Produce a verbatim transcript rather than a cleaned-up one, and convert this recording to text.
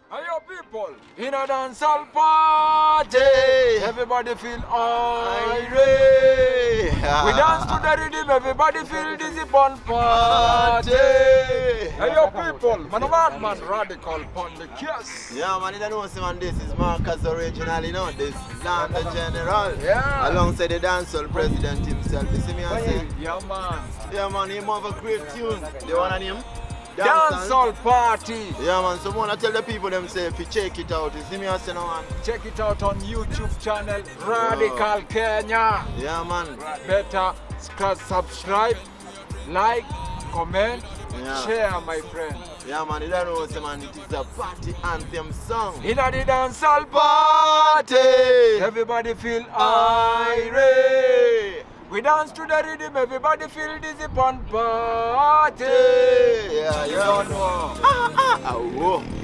Hey, yo, people, in a dancehall party, everybody feel irate. We dance to the rhythm, everybody feel dizzy pon party. Hey, yo, people, man, a bad man, Radikal and Macus. Yeah, man, you don't know, see, man, this is Macus original, you know, this is Land the General. Yeah. Alongside the dancehall president himself, you see me, I say? Yeah, man. Yeah, man, he have a great tune. The one on him? Dancehall Party. Yeah, man, so I want to tell the people themselves to check it out. You see me, I say, no, man? Check it out on YouTube channel, Radikal Kenya. Yeah, man. Better subscribe, like, comment, Yeah. share, my friend. Yeah, man, you don't know, say, man, it is a party anthem song. In a the dancehall party, everybody feel irate. We dance to the rhythm, everybody feel dizzy pon party. Yeah, You yeah. don't know. Ah, ah, ah, whoa.